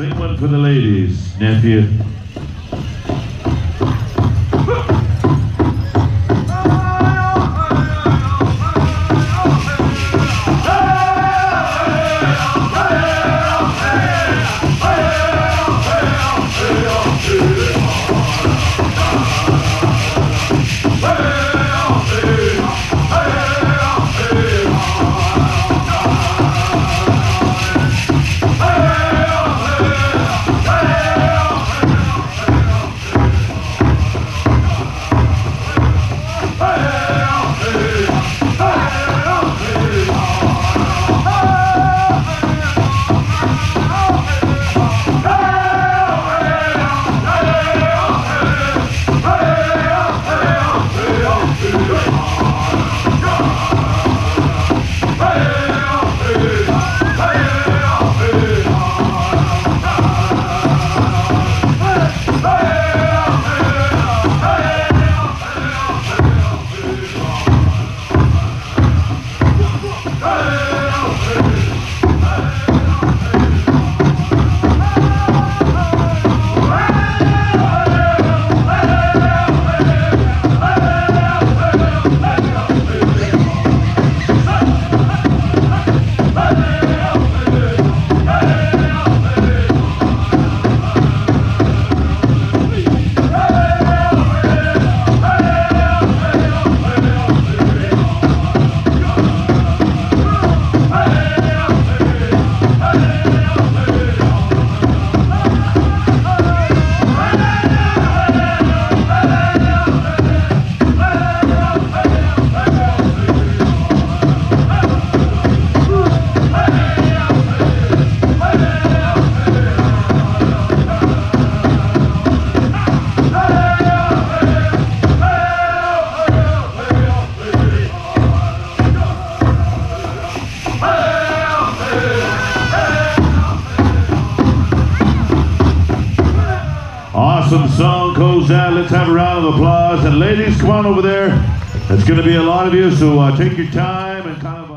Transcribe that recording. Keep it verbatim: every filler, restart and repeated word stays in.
Sing one for the ladies, nephew. Awesome song goes out. Let's have a round of applause. And ladies, come on over there. It's going to be a lot of you, so uh, take your time and kind of